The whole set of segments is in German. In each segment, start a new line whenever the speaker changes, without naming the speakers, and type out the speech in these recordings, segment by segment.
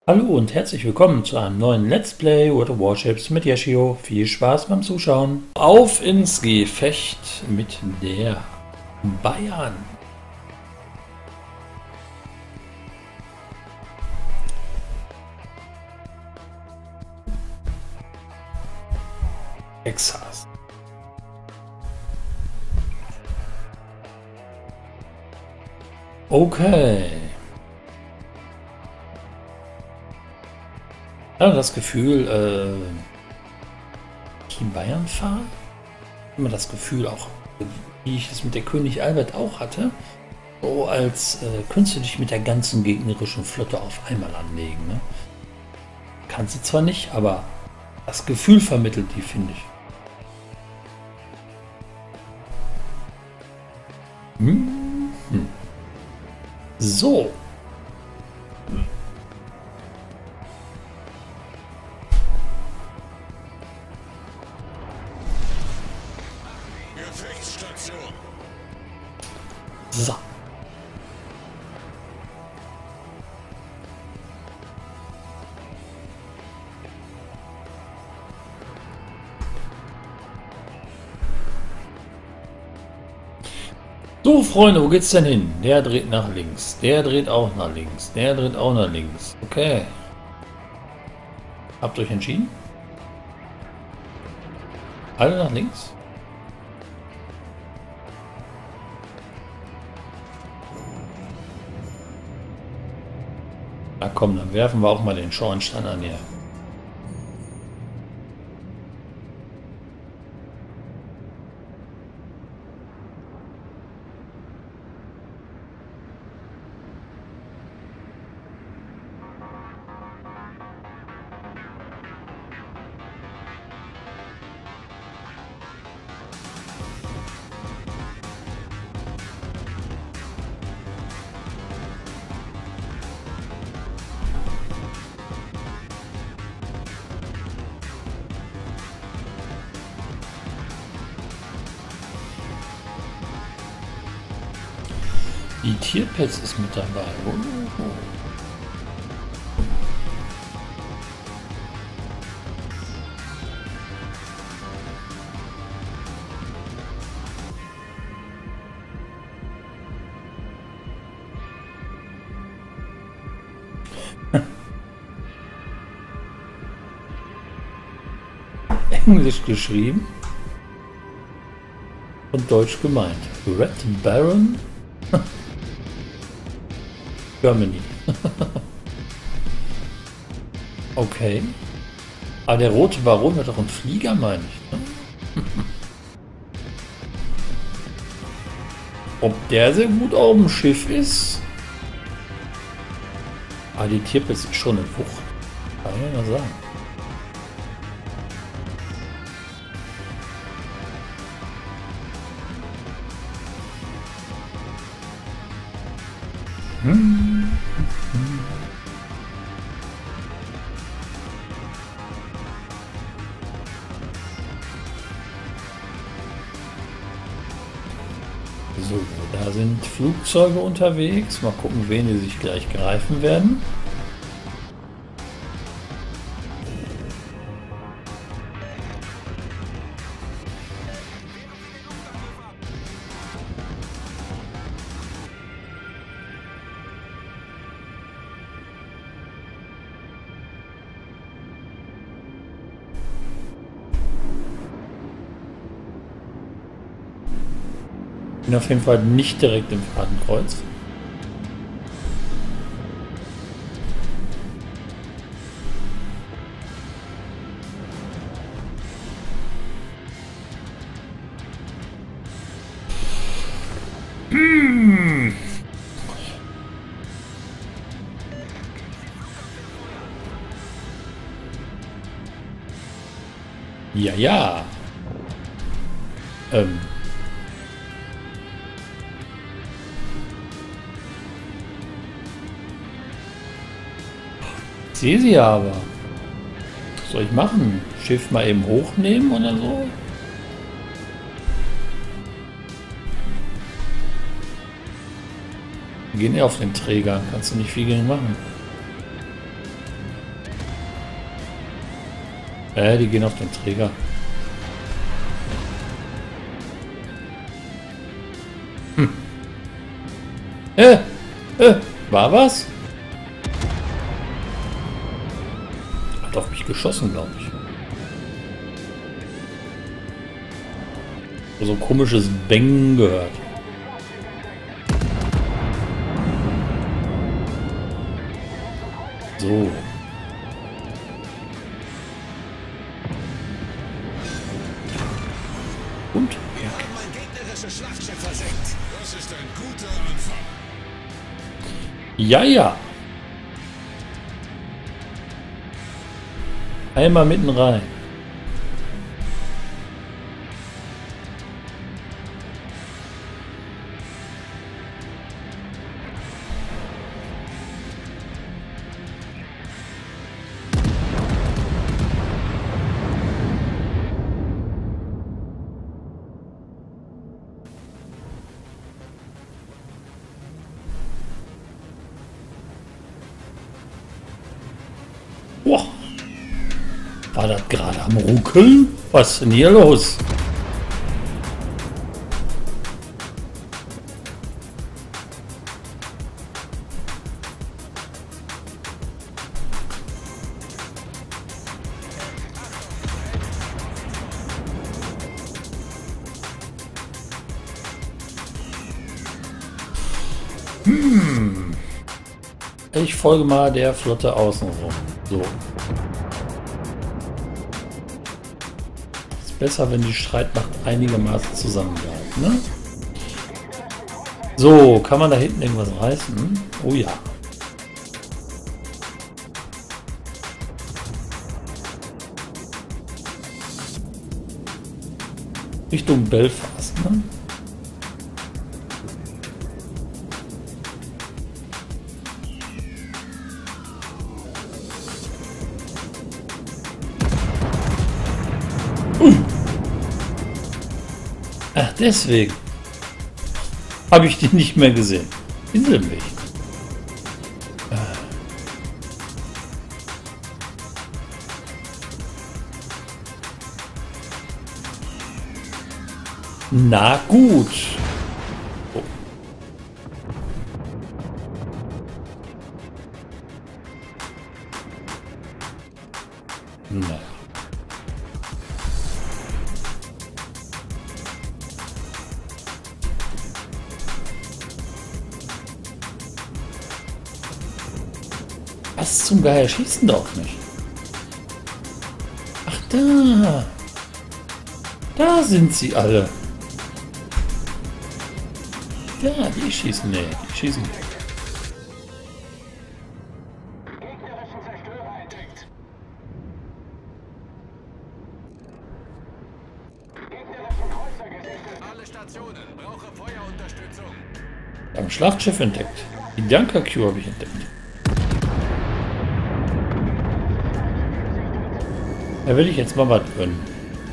Hallo und herzlich willkommen zu einem neuen Let's Play World of Warships mit Yashio. Viel Spaß beim Zuschauen. Auf ins Gefecht mit der Bayern. Texas. Okay. Ich habe das Gefühl, ich in Bayern fahre. Immer das Gefühl auch, wie ich es mit der König Albert auch hatte, so als könntest du dich mit der ganzen gegnerischen Flotte auf einmal anlegen. Ne? Kannst du zwar nicht, aber das Gefühl vermittelt die, finde ich. So.
Gefechtsstation.
So. So, Freunde, wo geht's denn hin? Der dreht nach links. Der dreht auch nach links. Der dreht auch nach links. Okay. Habt ihr euch entschieden? Alle nach links? Na komm, dann werfen wir auch mal den Schornstein an hier. Die Tierpets ist mit dabei. Oh. Englisch geschrieben und Deutsch gemeint. Red Baron Germany. Okay. Aber der rote Baron wird doch ein Flieger, meine ich. Ne? Ob der sehr gut auf dem Schiff ist? Aber die Tierpilz ist schon eine Wucht. Kann ich mal sagen. So, da sind Flugzeuge unterwegs. Mal gucken, wen die sich gleich greifen werden. Bin auf jeden Fall nicht direkt im Fadenkreuz. Ja, ja. Ich sehe sie aber. Was soll ich machen? Schiff mal eben hochnehmen oder so? Gehen eher auf den Träger. Kannst du nicht viel gegen machen. Die gehen auf den Träger. War was? Hat auf mich geschossen, glaube ich. So ein komisches Bang gehört. So. Und?
Wir haben ein gegnerisches Schlachtschiff versenkt. Das ist ein guter Anfang.
Ja, ja. Einmal mitten rein. Boah. War das gerade am Ruckeln? Was ist denn hier los? Ich folge mal der Flotte außenrum. So. Ist besser, wenn die Streitmacht einigermaßen zusammenbleibt, ne? So, kann man da hinten irgendwas reißen? Oh ja. Richtung Belfast, ne? Ach, deswegen habe ich die nicht mehr gesehen. Inselmilch. Na gut. Oh. Na. Was zum Geier schießen doch nicht? Ach da. Da sind sie alle. Ja, die schießen nicht. Die schießen nicht.
Gegnerischen Zerstörer entdeckt. Gegnerischen Kreuzer gesichtet. Alle Stationen. Brauche Feuerunterstützung.
Am Schlachtschiff entdeckt. Die Dunker-Q habe ich entdeckt. Da will ich jetzt mal was gönnen.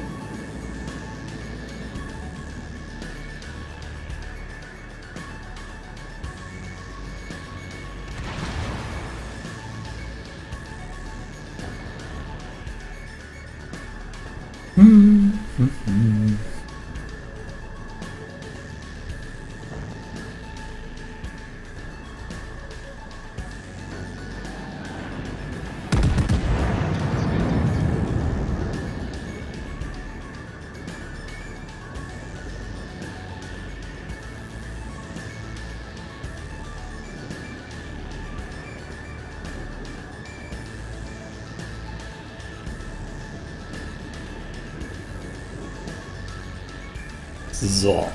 So.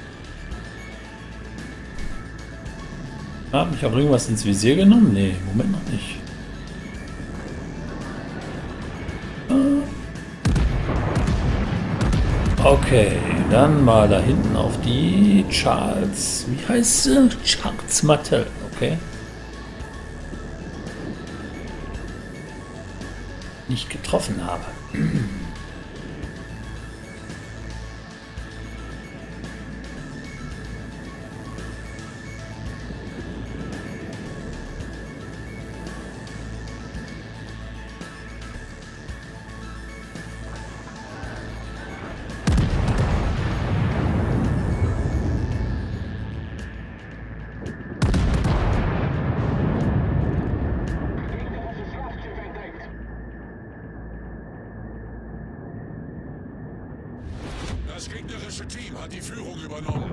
Habe ich auch irgendwas ins Visier genommen? Nee, Moment noch nicht. Okay, dann mal da hinten auf die Charles. Wie heißt sie? Charles Martel, okay. Nicht getroffen habe.
gegnerische Team hat die Führung übernommen.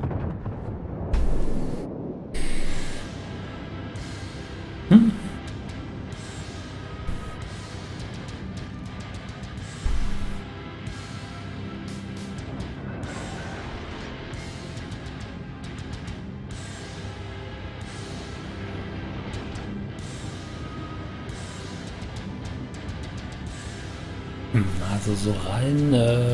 Also so rein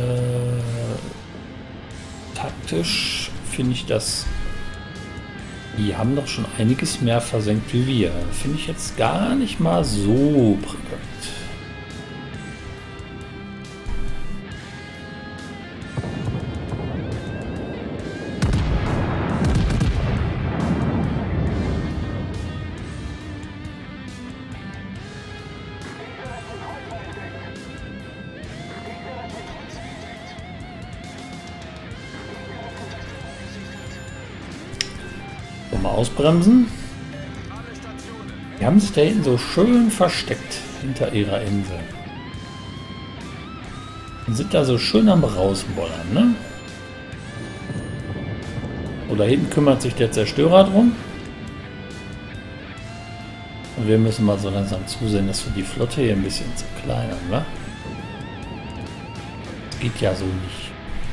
taktisch finde ich das. Die haben doch schon einiges mehr versenkt wie wir. Finde ich jetzt gar nicht mal so prickelnd. Mal ausbremsen. Die haben sich da hinten so schön versteckt hinter ihrer Insel. Und sind da so schön am Rausbollern, ne? So, da hinten kümmert sich der Zerstörer drum. Und wir müssen mal so langsam zusehen, dass wir die Flotte hier ein bisschen zerkleinern, ne? Das geht ja so nicht.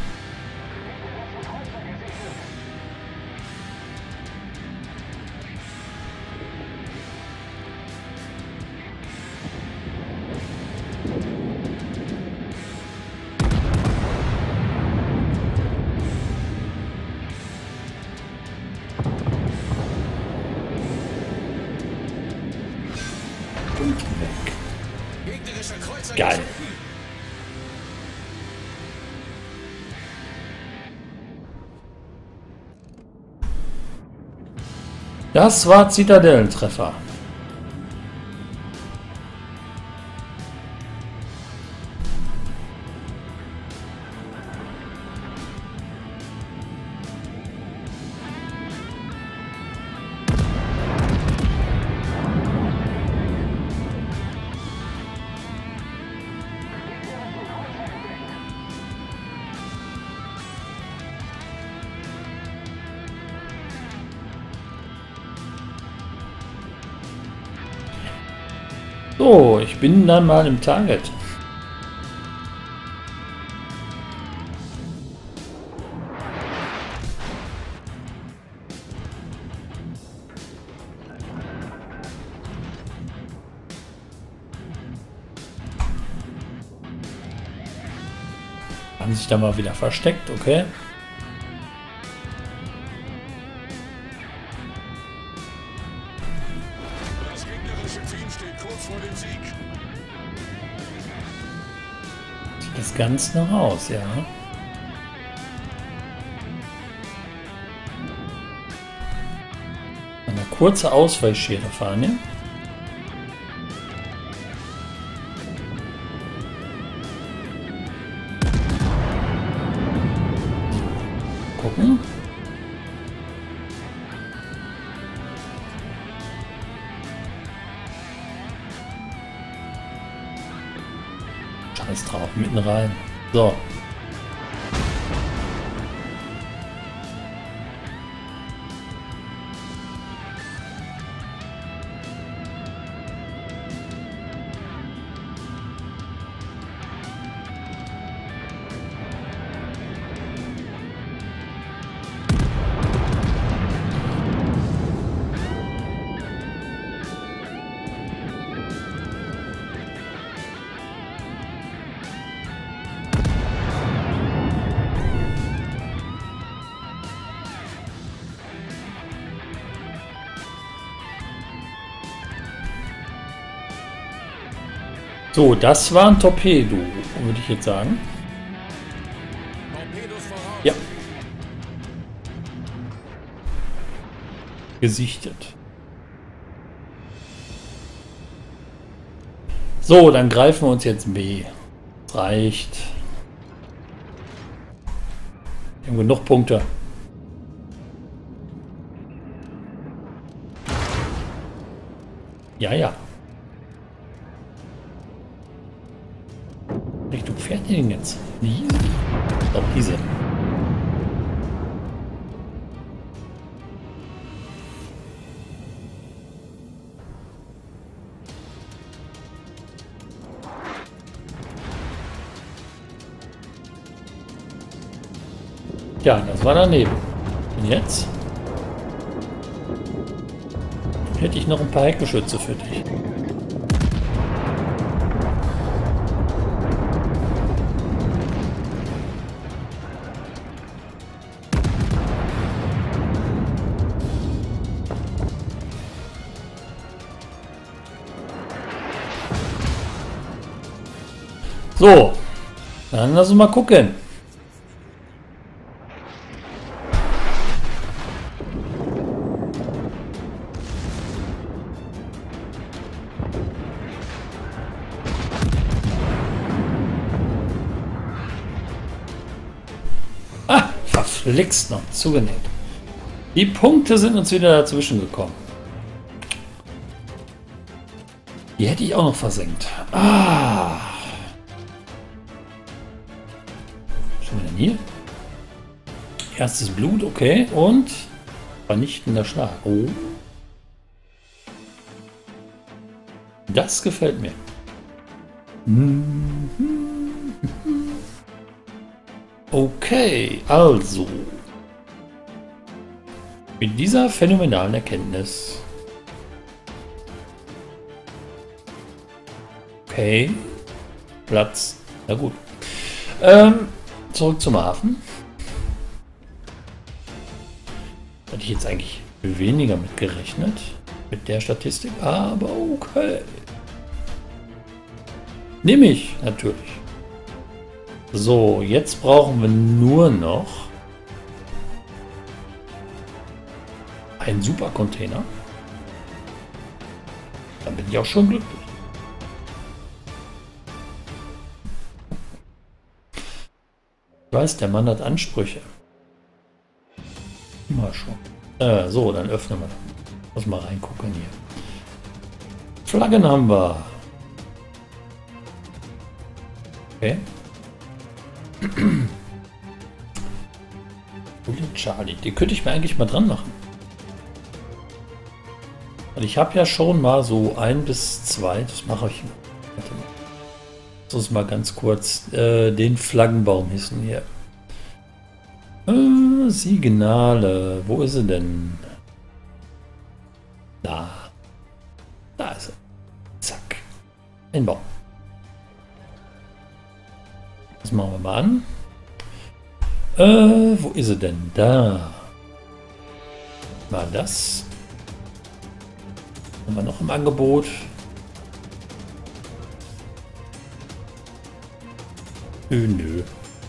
Geil. Das war Zitadellentreffer. So, ich bin dann mal im Target. Haben sich da mal wieder versteckt, okay.
Das gegnerische Team steht kurz vor dem Sieg.
Sieht das ganz noch aus, ja. Eine kurze Ausweichschere fahren, ja. Gucken. Scheiß drauf, mitten rein. So. So, das war ein Torpedo, würde ich jetzt sagen.
Torpedos voraus.
Ja. Gesichtet. So, dann greifen wir uns jetzt B. Das reicht. Wir haben genug Punkte. Ja, ja. Richtung fährt ihr denn jetzt? Diese? Doch, diese. Ja, das war daneben. Und jetzt? Hätte ich noch ein paar Heckgeschütze für dich. So, dann lass uns mal gucken. Ah, verflixt noch, zugenäht. Die Punkte sind uns wieder dazwischen gekommen. Die hätte ich auch noch versenkt. Ah. Schon wieder hier. Erstes Blut, okay. Und vernichtender Schlag. Oh. Das gefällt mir. Okay, also. Mit dieser phänomenalen Erkenntnis. Okay. Platz. Na gut. Zurück zum Hafen. Hätte ich jetzt eigentlich weniger mit gerechnet. Mit der Statistik. Aber okay. Nehme ich natürlich. So, jetzt brauchen wir nur noch einen Supercontainer. Dann bin ich auch schon glücklich. Ich weiß, der Mann hat Ansprüche. Mal schon. So, dann öffnen wir. Muss mal reingucken hier. Flaggen haben wir. Okay. Charlie, die könnte ich mir eigentlich mal dran machen. Und ich habe ja schon mal so 1 bis 2, das mache ich. Warte mal. Lass uns mal ganz kurz den Flaggenbaum hissen hier. Signale, wo ist sie denn? Da. Da ist sie. Zack. Ein Baum. Das machen wir mal an. Wo ist sie denn? Da. Mal das. Haben wir noch im Angebot. Nö.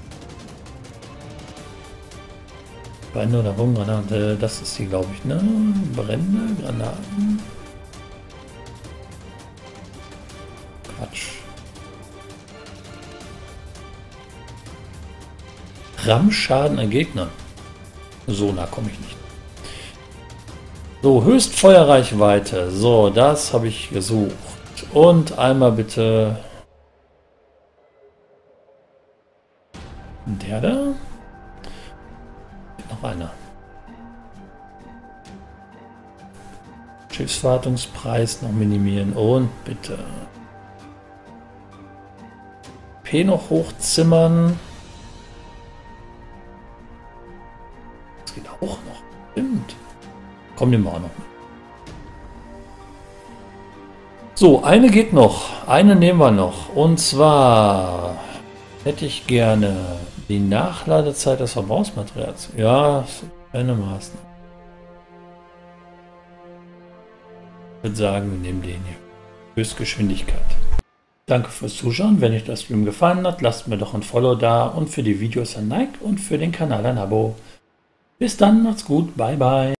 Brände oder Bombengranaten, das ist die, glaube ich, ne? Brände, Granaten. Quatsch. Rammschaden an Gegnern. So nah komme ich nicht. So, Höchstfeuerreichweite. So, das habe ich gesucht. Und einmal bitte der da. Noch einer. Schiffswartungspreis noch minimieren und bitte P noch hochzimmern. Das geht auch noch. Stimmt. Kommen wir auch noch. So, eine geht noch. Eine nehmen wir noch. Und zwar hätte ich gerne die Nachladezeit des Verbrauchsmaterials. Ja, einigermaßen. Ich würde sagen, wir nehmen den hier. Höchstgeschwindigkeit. Danke fürs Zuschauen. Wenn euch das Stream gefallen hat, lasst mir doch ein Follow da und für die Videos ein Like und für den Kanal ein Abo. Bis dann, macht's gut. Bye, bye.